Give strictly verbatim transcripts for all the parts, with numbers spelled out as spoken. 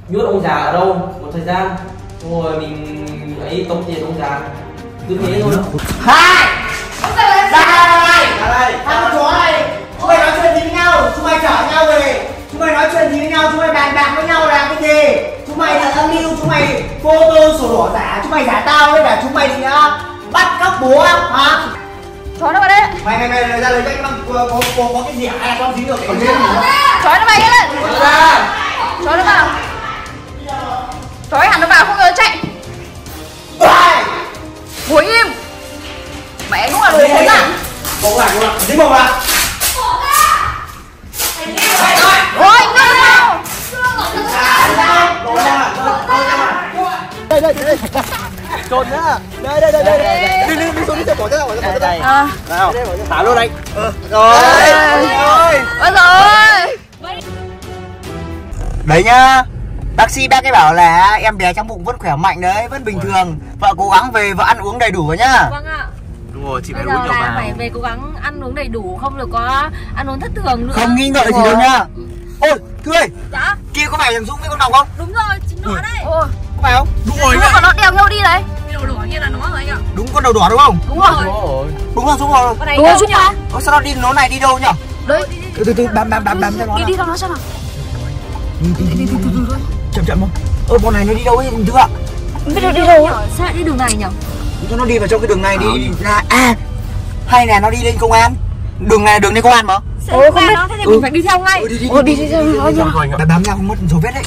nhốt ông già ở đâu một thời gian, rồi mình ấy tống tiền ông già, cứ thế thôi. Hai ra đây, ra đây, thằng con chó này, chúng mày nói chuyện gì với nhau, chúng mày chở nhau về, chúng mày nói chuyện gì với nhau, chúng mày bàn bạc với nhau làm cái gì, chúng mày là âm mưu, chúng mày photo sổ đỏ giả, chúng mày giả tao đấy là chúng mày gì nữa, bắt cóc bố hả? Chó nó vào đây. Mày mày mày ra lời cho anh có có có, có cái gì hả? Ai con gì được cái gì? Chó nó vào lên. Chó nó vào. Chó hẳn nó vào không ngờ chạy. Ngồi im. Mẹ đúng là đồ khốn nạn. Bố lại, bố lại, dính bố lại. Ôi, ngưng nào. Đây đây đây. Trốn nhá. Đây đây đây đây. Đi đi đi xuống đi xe bỏ ra bỏ ra bỏ ra. À. Nào. Thả luôn anh. Ờ. Rồi. Rồi. Ôi rồi. Đấy nhá. Bác sĩ bác ấy bảo là em bé trong bụng vẫn khỏe mạnh đấy, vẫn bình thường. Vợ cố gắng về vợ ăn uống đầy đủ nhá. Vâng ạ. Đúng rồi, chị bây phải uống nhiều vào. phải về cố gắng ăn uống đầy đủ, không được có ăn uống thất thường nữa. Không nghi ngờ gì đâu nhá. Ôi, Thư ơi. Dạ. Kia có phải thằng Dũng với con Ngọc không? Đúng rồi, chính nó đấy. Ôi. Có phải không? Đúng rồi. Đúng rồi, nó đeo nhau đi đấy. Đầu đỏ kia là nó rồi anh ạ. Đúng con đầu đỏ đúng không? Đúng rồi. Đúng là Dũng rồi. Đúng rồi Dũng mà. Ôi sao nó đi nó này đi đâu nhỉ? Đấy. Từ từ từ bám bám bám bám cho nó. Đi đi đâu nó xem nào. Đi đi đi từ từ thôi. Chậm chậm không? Ơ bọn này nó đi đâu ấy Thư ạ? Không biết nó đi đâu á. Sao lại đi đường này nhỉ? Cho nó đi vào trong cái đường này đi ra à hay là nó đi lên công an? Đường này là đường lên công an mà. Ôi không biết nó, thế thì mình phải đi theo ngay. Ôi đi đi theo nó nhá. Bám bám nhau không mất dấu vết đấy.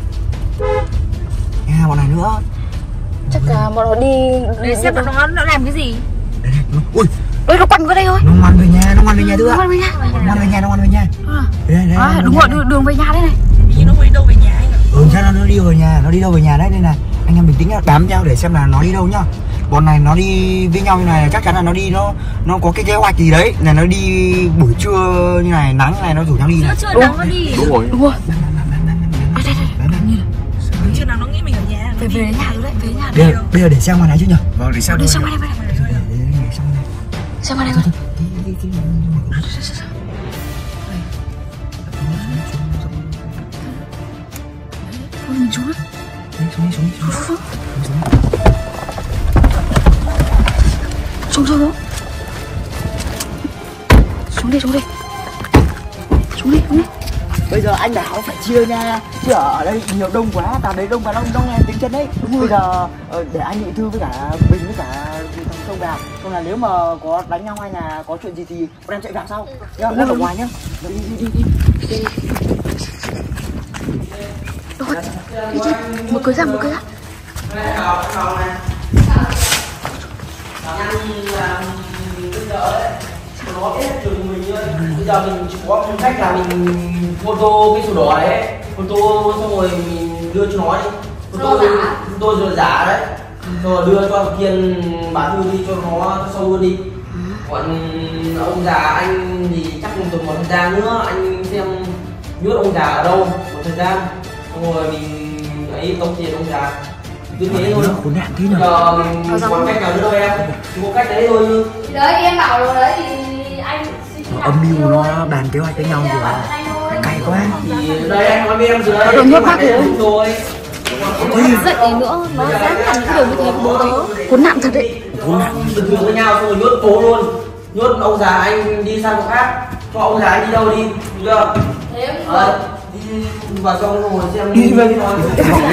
À bọn này nữa. Chắc là bọn nó đi để xem bọn nó nó làm cái gì. Ui, ôi nó quanh vào đây thôi. nó ngoan về nhà, nó ngoan về nhà Thư ạ. Nó ngoan về nhà. Nó về nhà, nó ngoan về nhà. Đây đây. À, đúng rồi, đường, đường về nhà đây này. Vì nó đi đâu về nhà anh ạ. Ừ, chắc là nó đi về nhà, nó đi đâu về nhà đấy nên là anh em bình tĩnh nhá, bám nhau để xem là nó đi đâu nhá. Bọn này nó đi với nhau như này chắc chắn là nó đi nó nó có cái kế hoạch gì đấy, là nó đi buổi trưa như này nắng này nó rủ nhau đi này. Trưa nắng nó đi. Đúng rồi. Đúng rồi. Chưa nào nó nghĩ mình ở nhà. Về về đến nhà rồi đấy, về đến nhà. Bây giờ, bây giờ để sang ngoài này chứ nhỉ? Vâng, để sang đi sang ngoài đây, ngoài đây. Để sang ngoài này. Sang ngoài đây thôi. Ôi mình xuống. Xuống đi, xuống đi, xuống đi. Xuống xuống xuống. Xuống đi, xuống đi. Xuống đi, xuống đi. Bây giờ anh bảo phải chia nha, chứ ở đây nhiều đông quá, tao đấy đông và đông đông nghe tiếng chân đấy. Đúng bây giờ để anh Nghị Thư với cả Bình với cả thằng Sông vào, còn là nếu mà có đánh nhau hay là có chuyện gì thì bọn em chạy vào sau. Nhá, em ở ngoài nhá. Đi đi đi đi. Rồi, đi đi, một cửa ra, một cửa ra. Nó biết trường mình ơi, bây giờ mình chỉ có một cách là mình photo cái sổ đỏ đấy, photo xong rồi mình đưa cho nó đi, photo photo rồi giả đấy, rồi đưa cho thằng Kiên bán Thư đi cho nó sâu luôn đi. Còn ông già anh thì chắc dùng một thời gian nữa anh xem nhốt ông già ở đâu một thời gian, rồi mình ấy tống tiền ông già, cứ thế thôi. Khốn nạn thế nhỉ? Giờ còn cách nào nữa đâu em, chỉ có cách đấy thôi. Thì đấy em bảo rồi đấy thì anh Âm mưu nó bàn kế hoạch với nhau rồi à? Cay quá. Thì đây anh nói với em rồi đấy. Nó đừng nhốt mắt rồi. Rồi. Dậy nữa, nó dám làm những điều như thế bố tớ. Khốn nạn thật đấy. Khốn nạn. Bình thường với nhau xong rồi nhốt cố luôn. Nhốt ông già anh đi sang chỗ khác. Cho ông già anh đi đâu đi, được chưa? Thế em Ờ, đi vào trong rồi xem đi về đi nói.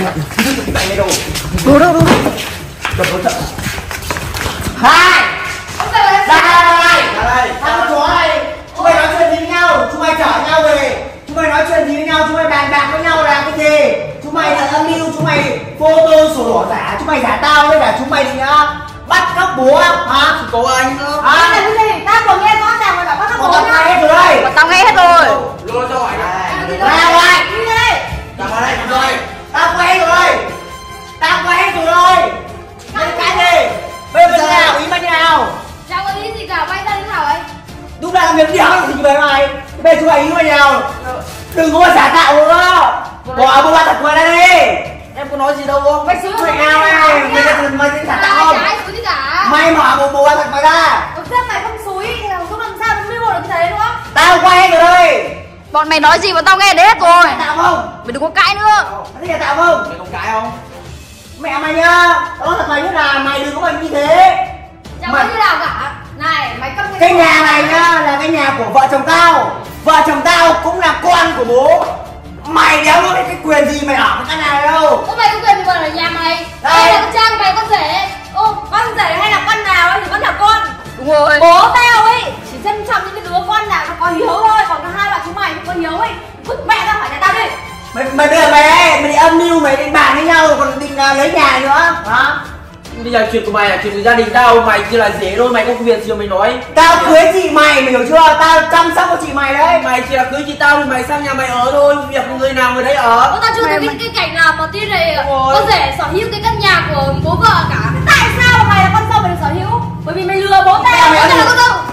Đồ đâu đâu. Đập nó chậm. Hai. Ra đây. Ra đây. Thằng con chó này, chúng mày nói chuyện gì với nhau, chúng mày chở nhau về, chúng mày nói chuyện gì với nhau, chúng mày bàn bạc với nhau làm cái gì, chúng mày là âm mưu, chúng mày photo sổ đỏ giả, chúng mày giả tao đấy là chúng mày gì nhá, bắt cóc bố hả? Có anh nữa. À, cái gì? Tao vừa nghe rõ ràng mà đã bắt cóc bố nhá. Nghe hết rồi đây. Tao nghe hết rồi. Luôn cho hỏi này. Ra ngoài. Đi đi. Tao vào đây rồi. Tao quay hết rồi. Tao quay hết rồi. Cái cái gì? Bây giờ nào, ý mày như nào? Chẳng có ý gì cả, bay ra đi nào ấy. Đúng là miếng đéo gì về mày. Bây giờ chúng mày ý mày nào? Đừng có mà giả tạo nữa. Bỏ bộ ba thật ngoài đây đi. Em có nói gì đâu không? Mày xứ mày nào này? Mày là mày tính giả tạo không? Chả xúi gì cả. Mày mở bộ bộ ba thật mày ra. Thực ra mày không xúi, không làm sao nó mới một được như thế nữa. Tao quay hết rồi đây. Bọn mày nói gì mà tao nghe đấy hết rồi. Tạo không? Mày đừng có cãi nữa. Thế là tạo không? Mày không cãi không? Mẹ mày nhá. Tao nói thật mày biết là mày đừng có mày như thế. Chẳng có như nào cả. Này mày câm Cái nhà này nhá là cái nhà của vợ chồng tao. Vợ chồng tao cũng là con của bố. Mày đéo có cái quyền gì mày ở cái căn nhà này đâu. Có mày có quyền gọi là nhà mày. Đây. Đây là con trai của mày, con rể. Ô, con rể hay là con nào ấy thì vẫn là con. Đúng rồi. Bố tao ấy chỉ trân trọng những cái đứa con nào nó có hiếu thôi. Còn hai bạn chúng mày không có hiếu ấy, vứt mẹ ra khỏi nhà tao đi. Mày mày bây giờ mày ấy, mày đi âm mưu mày định bàn với nhau còn định uh, lấy nhà nữa hả? Bây giờ chuyện của mày là chuyện của gia đình tao, mày chỉ là dễ thôi, mày có quyền gì mà mày nói. Tao cưới chị mày, mày hiểu chưa? Tao chăm sóc cho chị mày đấy. Mày chỉ là cưới chị tao thì mày sang nhà mày ở thôi, việc của người nào người đấy ở. Bố tao chưa thấy cái, cái cảnh nào mà tin này con rể sở hữu cái căn nhà của bố vợ cả. Thế tại sao mà mày là con dâu mày được sở hữu? Bởi vì mày lừa bố tao. Bố tao là con dâu.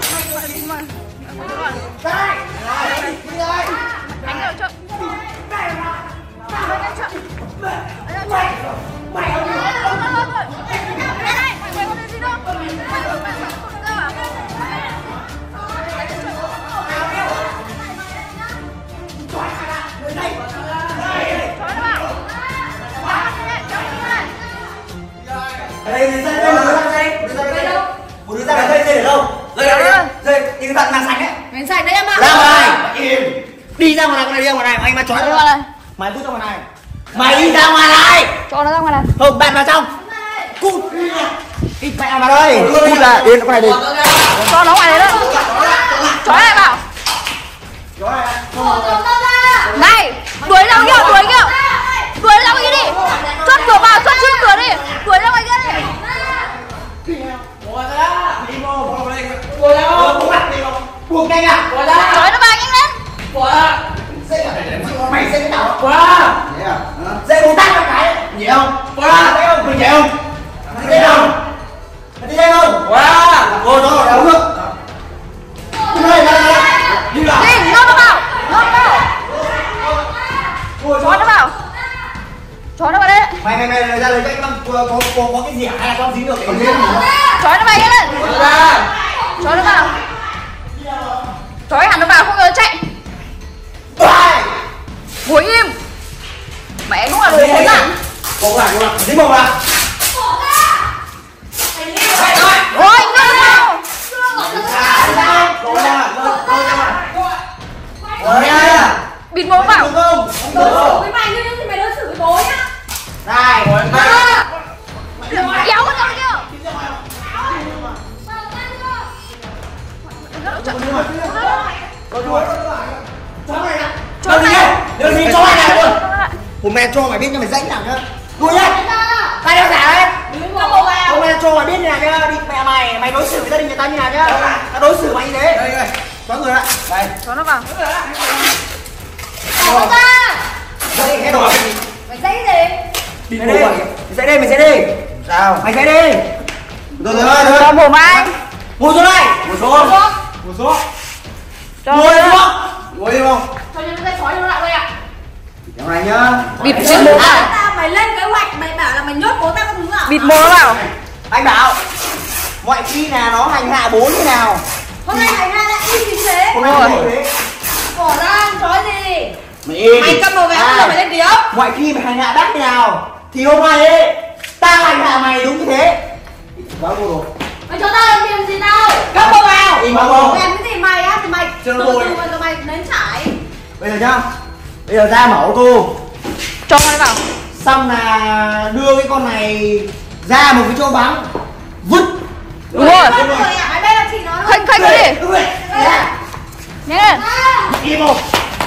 Đây, dây dây một đứa ra đây, một đứa ra đây, một đứa ra đây, dây dây để đâu? Dây dây dây, cái thằng màng xanh ấy. Mày sạch đấy em ạ. Ra ngoài, im, đi ra ngoài này, con này đi ra ngoài này, anh mà trói nó đây. Mày cút ra ngoài này, mày đi ra ngoài này. Cho nó ra ngoài này. Không, bạn vào trong. Cút, đi mẹ vào đây. Cút ra, yên con này đi. Cho nó ngoài đấy đó. Chói lại vào. Này, đuổi ra kia, đuổi kia. Đuổi ra ngoài kia đi. Chốt cửa vào, chốt trước cửa đi. Đuổi ra ngoài kia đi. Buông nhanh à? Chói nó vào nhanh lên. Mày sẽ cái nào? Dây bù tát cái nhẹ không? Thấy không? Mày nhẹ không? Đi đây không? Đi đây không? Cô nó đéo nước. Đi đây, đi đây. Đi vào. Đi, nôn nó vào. Nôn nó vào. Chói nó vào. Chói nó vào đây. Mày mày mày ra lấy cái con có có có cái gì hay là con dính được cái gì? Chói nó vào nhanh lên. Chói nó vào. Chói hẳn nó vào không ngờ chạy. Ngồi im. Mẹ đúng là đồ khốn nạn. Bỗng lại, bỗng lại, dính bỗng lại. Ôi, ngơ vào. Bịt mồm vào. Với mày như thế mày đối xử với bố nhá. Này, Kéo con con kia. cho mày này. Điều gì cho mày này luôn. Hôm nay cho mày biết cho mày rãnh nào nhá. Đuổi nhá. Tay đeo giả đấy. Hôm nay cho mày biết như nào nhá. Đi mẹ mày, mày đối xử với gia đình người ta như nào nhá. Tao đối xử mày như thế. Đây đây. Có người lại. Đây. Cho nó vào. Bỏ ra. Dậy hết rồi. Mày dãy gì? Đi đây. Mày dậy đi, mày dậy đi. Sao? Mày dậy đi. Rồi rồi rồi. Cho mồm anh. Ngồi xuống đây. Ngồi xuống. Ngồi xuống. Ngồi xuống. Ngồi đi không? Cho nó dây chói nó lại đây ạ. Cái này nhá. Bịt bịt mồm vào. Tao mày lên kế hoạch mày bảo là mày nhốt bố tao các thứ à? Bịt mồm nó vào. Anh bảo mọi khi là nó hành hạ bố như nào. Hôm nay mày ra lại im gì thế? Hôm nay như thế. Bỏ ra chói gì? Mày im. Mày cầm đồ về À, rồi mày lên tiếng. mọi khi mày hành hạ bác như nào thì hôm nay ấy tao hành hạ mày đúng như thế. Báo vô rồi. Mày cho tao làm tiền gì tao? Cầm đồ vào. Im báo vô. Mày làm cái gì mày á thì mày Cho từ nó từ vội. mà rồi mày nếm trải. Bây giờ nhá. Bây giờ ra mở ô tô. Cho nó vào. Xong là đưa cái con này ra một cái chỗ vắng. Vứt. Đúng rồi. Mày mày đây là chỉ nó thôi. Khênh khênh nó đi. Đúng rồi. Ra. Nhanh lên. Im một.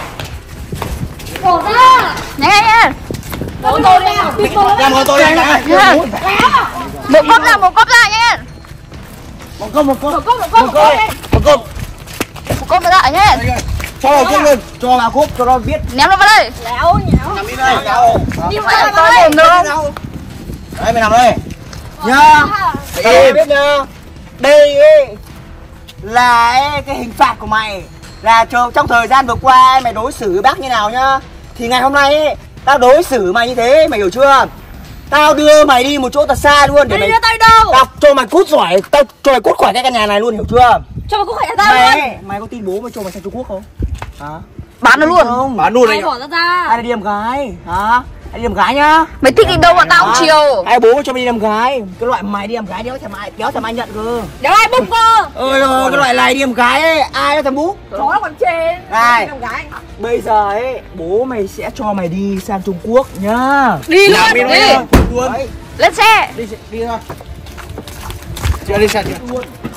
Bỏ ra. Nhanh nhanh nhanh. Bố tôi đi nào. Ra một ô tô đi. Nhanh. Một cốc ra, một cốc ra nhanh lên. Một cốc một cốc. Một cốc một cốc một cốc đi. Một cốc. Một cốc nữa lại nhanh. Cho vào cốc lên. Cho vào cốc cho nó biết. Ném nó vào đây. Léo nháo. Nằm đi đây. Đâu? Đi vào to mồm đâu. Đây mày nằm đây. Nhá. Mày biết nhá. Đây ấy là ấy, cái hình phạt của mày là chờ trong thời gian vừa qua mày đối xử với bác như nào nhá. Thì ngày hôm nay ấy, tao đối xử mày như thế, mày hiểu chưa? Tao đưa mày đi một chỗ thật xa luôn để Mày mày đưa tao đi đâu? tao cho mày cút khỏi, tao cho mày cút khỏi cái căn nhà này luôn, hiểu chưa? Cho mày cũng khỏi nhà tao Mày luôn. ấy, mày có tin bố mày cho mày sang Trung Quốc không? Hả? Bán nó luôn. Không. Bán luôn Ai anh ạ. bỏ ra ra. Ai đi làm gái? Hả? Ai đi làm gái nhá? Mày thích đi đâu mà tao không chiều. Ai bố cho mày đi làm gái? Cái loại mày đi làm gái đéo thèm ai, đéo thèm ai nhận cơ. Đéo ai bốc cơ. Ôi rồi, cái loại này đi làm gái ấy, ai nó thèm bú? Chó nó còn trên. Này, Làm gái. bây giờ ấy, bố mày sẽ cho mày đi sang Trung Quốc nhá. Đi luôn, Làm đi. đi luôn. Đấy, Lên xe. đi đi thôi. Chưa đi xe chưa?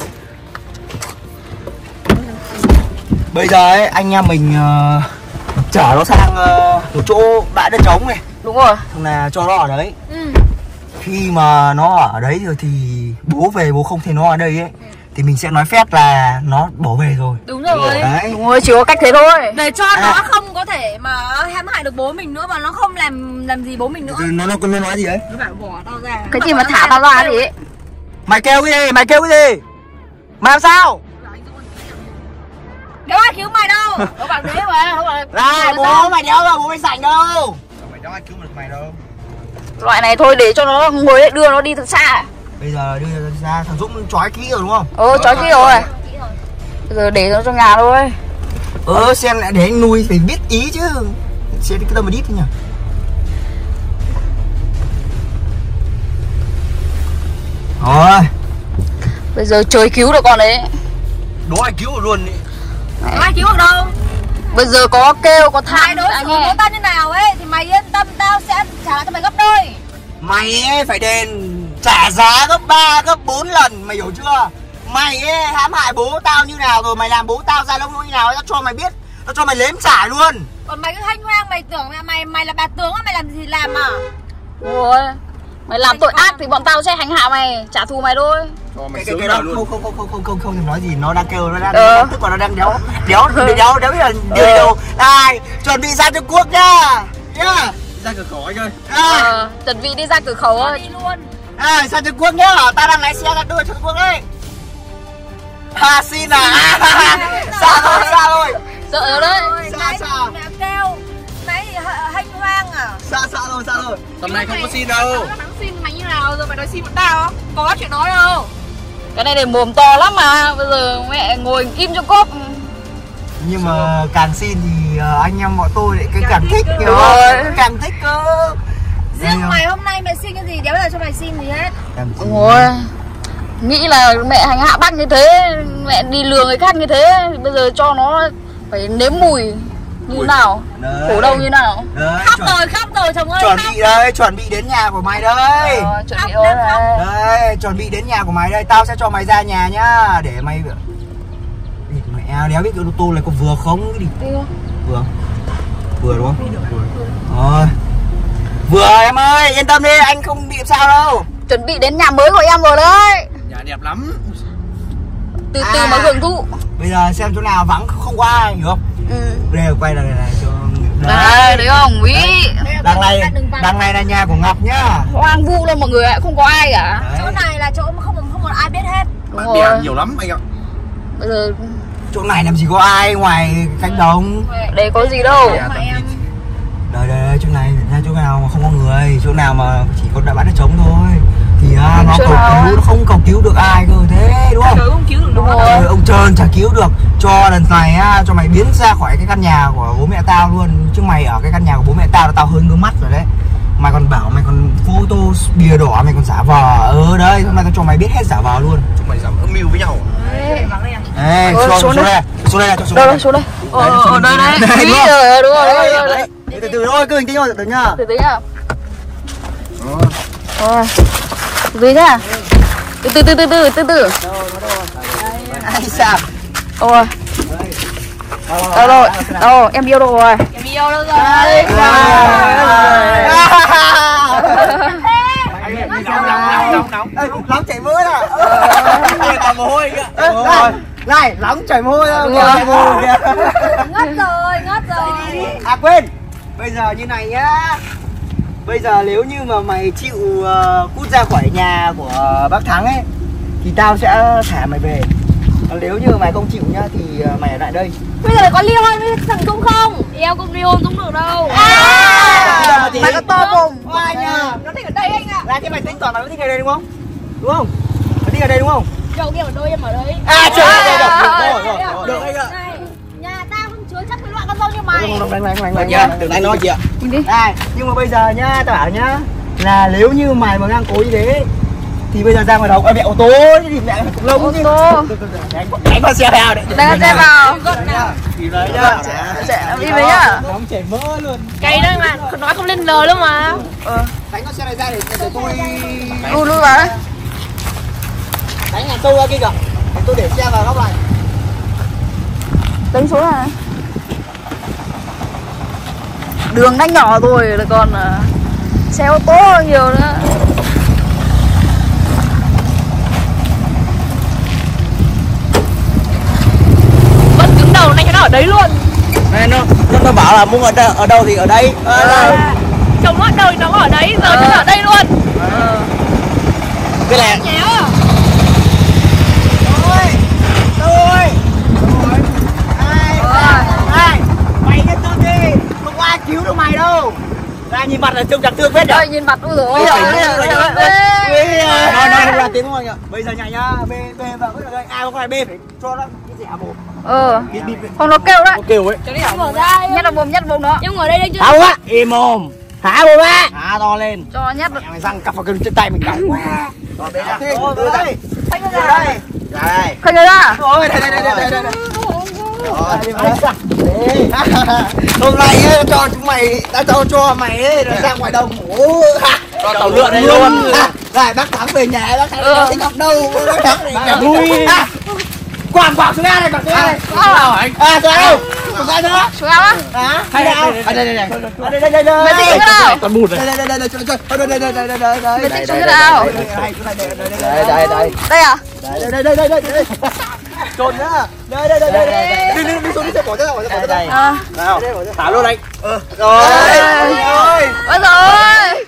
Bây giờ ấy, anh em mình uh, chở nó sang uh, một chỗ bãi đất trống này, Đúng rồi. xong là cho nó ở đấy. Ừ. Khi mà nó ở đấy rồi thì bố về, bố không thấy nó ở đây ấy, thì mình sẽ nói phét là nó bỏ về rồi. Đúng rồi. Đấy. Đúng rồi, chỉ có cách thế thôi. Để cho À. nó không có thể mà hãm hại được bố mình nữa, và nó không làm làm gì bố mình nữa. Nó nó nó nói gì đấy? Nó bảo bỏ tao ra. Cái gì mà thả tao ra thì ấy. Mày kêu cái gì? Mày kêu cái gì? Mày làm sao? Đâu ai cứu mày đâu. Nó bảo thế mà, nó bảo Này, bố mày đéo rồi, bố mày sảnh đâu. Mày đâu ai cứu được mày đâu. Loại này thôi để cho nó ngồi đấy, đưa nó đi thật xa. Bây giờ đưa ra thằng Dũng trói kỹ rồi đúng không? Ồ, chói kia rồi. Bây giờ để nó trong nhà thôi. Ờ, xem lại để anh nuôi phải biết ý chứ. Xem cái tâm mà đít thôi nhỉ. Rồi. Bây giờ trời cứu được con đấy. Đố ai cứu được luôn đi. Đâu ai cứu được đâu. Bây giờ có kêu, có Mày than đối đã xử với nghe. tao như nào ấy thì mày yên tâm, tao sẽ trả lại cho mày gấp đôi. Mày ấy phải đền trả giá gấp ba, gấp bốn lần, mày hiểu chưa? Mày ấy hãm hại bố tao như nào rồi, mày làm bố tao ra lông như nào, tao cho mày biết, tao cho mày nếm trải luôn. Còn mày cứ hanh hoang, mày tưởng là mày mày là bà tướng á, mày làm gì làm à? Rồi. Mày làm tội ác thì bọn tao sẽ hành hạ mày, trả thù mày thôi. Cho mày Cái cái sướng cái nào đó luôn. không không không không không không không thèm nói gì, nó đang kêu, nó đang, Ờ. nó đang tức và nó đang đéo đéo đéo đéo biết là điều đâu. Này, chuẩn bị sang Trung Quốc nhá. Nhá. Ra cửa khẩu anh ơi. À, Ờ, chuẩn bị đi ra cửa khẩu Tao ơi. đi luôn. à, sang Trung Quốc nhá, tao đang lái xe ra đưa Trung Quốc đấy. À, xin à. Xa thôi, xa thôi. Sợ rồi đấy. Rồi, Sao, nãy sao? mẹ kêu nãy thì h- hanh hoang à? Xa xa thôi, xa thôi. Tầm này không có xin đâu. Nó đang xin mày như nào rồi mày nói xin bọn tao không? Có chuyện đó đâu. Cái này để mồm to lắm mà. Bây giờ mẹ ngồi kim cho cốp. Nhưng mà càng xin thì uh, anh em bọn tôi lại cái càng, Càng thích thích nhiều cơ. hơn, càng thích cơ. Riêng Đây, mày hôm nay mày xin cái gì đéo là cho mày xin gì hết. càng thích. Ôi, nghĩ là mẹ hành hạ bác như thế, mẹ đi lừa người khác như thế, thì bây giờ cho nó phải nếm mùi như Ui. nào, Đấy. khổ đau như nào. Đấy, Khóc chuẩn, rồi, khóc rồi chồng ơi. chuẩn khóc. bị đây, chuẩn bị đến nhà của mày đây. Ờ, chuẩn bị Khóc rồi lên, khóc. này. Đấy, chuẩn bị đến nhà của mày đây, tao sẽ cho mày ra nhà nhá, để mày địt mẹ đéo biết cái ô tô này có vừa không cái gì. Vừa. Vừa đúng không? Rồi. Vừa em ơi, yên tâm đi, anh không bị sao đâu. Chuẩn bị đến nhà mới của em rồi đấy. Nhà đẹp lắm. Từ từ À. mà hưởng thụ. Bây giờ xem chỗ nào vắng không có ai, hiểu không? Ừ. Đây quay lại này cho. Đây, đấy không, Mỹ. Đằng này, đằng này là nhà của Ngọc nhá. Hoang vu luôn mọi người ạ, không có ai cả. Đấy. Chỗ này là chỗ mà không không một ai biết hết. Đúng Bạn rồi. bè nhiều lắm anh ạ. Bây giờ Chỗ này làm gì có ai ngoài cánh đồng. đây có gì đâu. Nhà tầm em. gì. Đây đây đây, chỗ này ra chỗ nào mà không có người, chỗ nào mà chỉ có đã bán đất trống thôi. Thì à, nó Chỗ cầu nào cứu, á? nó không cầu cứu được ai cơ thế đúng không? Trời không cứu được Đúng nó. rồi. Ờ, ông Trơn chả cứu được. Cho lần này á, cho mày biến ra khỏi cái căn nhà của bố mẹ tao luôn. Chứ mày ở cái căn nhà của bố mẹ tao là tao hơi ngứa mắt rồi đấy. Mày còn bảo mày còn photo bìa đỏ, mày còn giả vờ. Ừ đấy, hôm nay tao cho mày biết hết giả vờ luôn. Chúng mày dám âm mưu với nhau. Ê, Ừ, xuống, xuống xuống đây. đây. Xuống đây là cho xuống Đâu đây. đâu, xuống đây. Đấy, Ờ, xuống ờ, đây đây. đây. Đấy, Mỹ đúng không? rồi, đúng rồi, Đấy, đúng rồi, đấy. đấy. Từ từ thôi, cứ bình tĩnh thôi, từ từ nhá. Từ từ nhá. Rồi. Từ từ nhá. Từ từ từ từ từ từ từ. Ai sao? Rồi. Đâu rồi? Đâu, em yêu đâu rồi? Em yêu đâu rồi? Đấy. Nóng nóng nóng nóng. Ê, lóng chảy mỡ à? Ôi tao mồ hôi kìa. Ê, này, này, lóng chảy mồ hôi Đúng kìa, rồi. chảy mồ hôi kìa. Ngất rồi, ngất rồi. À quên, bây giờ như này nhá. Bây giờ nếu như mà mày chịu uh, cút ra khỏi nhà của bác Thắng ấy thì tao sẽ thả mày về. Còn nếu như mày không chịu nhá thì uh, mày ở lại đây. Bây giờ có ly hôn với thằng Dũng không? Yêu không ly hôn Dũng được đâu. À, mày có to mồm. Ờ, Oai nha. Nó thích ở đây anh ạ. Là thế mày tính toán mày có thích ở đây đúng không? Đúng không? Mày thích ở đây đúng không? Dậu kia ở đôi em ở đấy. À trời ơi, À, được rồi, rồi, rồi. Được anh ạ. Này, nhà tao không chứa chắc cái loại con dâu như mày. Được chưa? Đừng đánh nói chị ạ. Này, nhưng mà bây giờ nhá, tao bảo nhá, là nếu như mày mà ngang cố như thế thì bây giờ ra ngoài đầu có mẹ ô tô thì mẹ cũng lâu chứ. Đánh đánh con xe vào đấy. Đánh con xe vào. Đi đấy nhá. Đi với nhá. Nóng chảy mỡ luôn. Cây đó mà, nói không lên lời luôn mà. Ờ, đánh con xe này ra để để tôi Đu đu vào đấy. đánh nhà tôi ra kia kìa. Tôi để xe vào góc này. Đánh số này. Đường đã nhỏ rồi là còn uh, xe ô tô nhiều nữa. Vẫn cứng đầu này cho nó ở đấy luôn. Này nó nó, nó bảo là muốn ở đâu, ở đâu thì ở đây. Ờ, đây. Chồng nó ở đâu thì nó ở đấy, giờ nó ở đây luôn. Ờ. Cái này. Nhéo à? Tôi. Tôi. Tôi. Ai. Ai. Mày nghe tôi đi. Không có ai cứu được mày đâu. Ra nhìn mặt là trông chặt thương phết rồi. Đây nhìn mặt ui dồi. Nói nói ra tiếng không anh ạ. Bây giờ nhảy nhá, bê bê vào cái đây, ai không phải bê phải cho nó cái gì hả bố. Ờ. Không nó kêu đấy. Nó kêu ấy. Mở ra. Nhét vào mồm, nhét vào mồm nó. Nhưng ở đây đây chưa? Không á, im mồm. Hả bố ba. Hả to lên. Cho nhét vào. Mày răng cặp vào cái trên tay mình đau quá. Rồi bê ra. Đưa đây. Đưa đây. Đây. Khơi người ra. Ôi đây đây đây đây đây đây. Hôm nay ấy, cho chúng mày đã cho cho mày ấy là ra ngoài đồng ngủ cho tàu lượn này luôn. Này bác thắng về nhà bác thắng thích học đâu bác thắng này vui. Quảng quảng xuống ra này quảng xuống ra này. À xuống đâu? Xuống ra nữa. Xuống á? Hả? Hay nào? Đây đây đây đây. Đây đây đây đây. Mày tính cái nào? Còn bùn này. Đây đây đây đây đây đây đây đây đây đây đây. Mày tính xuống cái nào? Đây đây đây. Đây à? Đây đây đây đây đây đây. Trồn nữa. Đây đây đây đây đây. Đi đi đi xuống đi xe bỏ ra bỏ ra bỏ ra. À. Nào. Thả luôn anh. Ờ. Rồi. Ôi. Ôi rồi.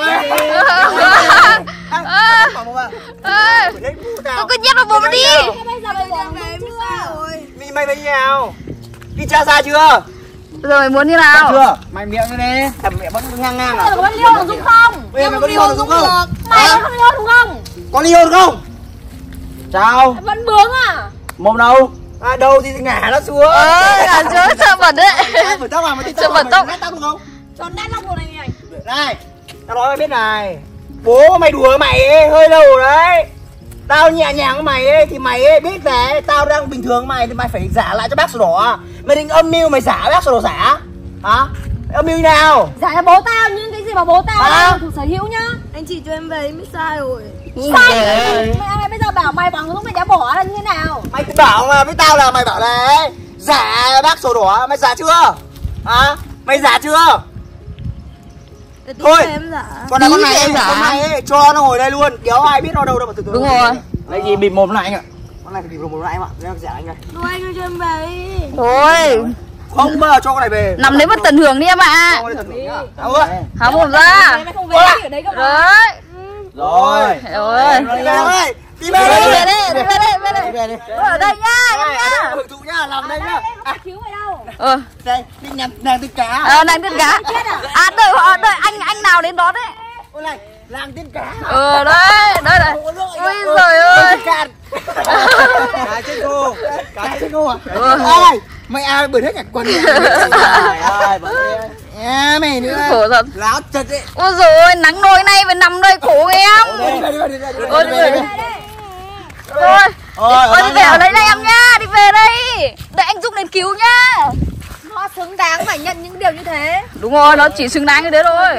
Tôi cứ nhét vào mồm nó đi. Bây giờ mày bỏ về chưa? Mày mày mày như nào? Đi cha ra chưa? Bây giờ mày muốn như nào? Chưa? Mày miệng như thế. Thầm miệng vẫn ngang ngang à? Mày có ly hôn đúng không? Bây giờ mày có ly hôn đúng không? Mày có ly hôn đúng không? Có ly hôn không? Sao? Vẫn bướng à? Mồm đâu? À đâu thì ngả nó xuống. Ờ, là chưa sợ bẩn đấy. Bẩn tóc à? Mày Sợ bẩn tóc. Nát tóc được không? Cho nát lóc một này này. Này, tao nói mày biết này. Bố mày đùa mày ấy, hơi lâu rồi đấy. Tao nhẹ nhàng với mày ấy thì mày ấy biết là tao đang bình thường với mày thì mày phải giả lại cho bác sổ đỏ. Mày định âm mưu mày giả bác sổ đỏ giả? Hả? Âm mưu nào? Giả cho bố tao nhưng cái gì mà bố tao À. là thuộc sở hữu nhá. Anh chị cho em về em biết sai rồi. Sai. Mày bây giờ bảo mày bằng lúc mày đã bỏ là như thế nào? Mày cứ bảo mà với tao là mày bảo là ấy, giả bác sổ đỏ, mày giả chưa? Hả? Mày giả chưa? Để tí Thôi. về em giả. Con này con Tí này em em giả. con này ấy, cho nó ngồi đây luôn, kéo ai biết nó đâu đâu mà từ từ. Đúng rồi. Lấy gì bịt mồm lại anh ạ. Con này phải bịt mồm lại em ạ. Để giả anh này. Thôi anh ơi cho em về đi. Thôi. Không bao giờ cho con này về. Nằm đấy mà tận hưởng đi em ạ. Cho con này tận hưởng nhá. Đâu ơi? Há mồm ra. Mày không về thì ở đấy cơ mà. Đấy. Rồi. Rồi. Đi về ơi. Đi Đi về về đi. đây, đi về đây, về đây. Đi về đi. Ở đây nhá, em Này, ở đây nhá. hưởng thụ nhá, làm đây nhá. Không cứu mày đâu. Ờ. Đây, đi nhặt nàng tiên cá. Ờ, nàng tiên cá. À, đợi họ, đợi anh anh nào đến đó đấy. Ôi này, nàng tiên cá. Ờ, đấy, đây này. Ôi giời ơi. Cá trên cô. Cá trên cô à? Ừ. Ai? Mày ai bẩn hết cả quần. Trời ơi, bẩn thế. À, mày nữa. Khổ thật. Láo chật đấy. Ôi giời ơi, nắng nôi nay phải nằm đây khổ em. Đi về đi về đi về. Ôi, đi về đi. Thôi. Ôi, Ôi, đi về ở đây đây em nhá, đi về đây. Đợi anh Dũng đến cứu nhá. Nó xứng đáng phải nhận những điều như thế. Đúng rồi, nó chỉ xứng đáng như thế thôi.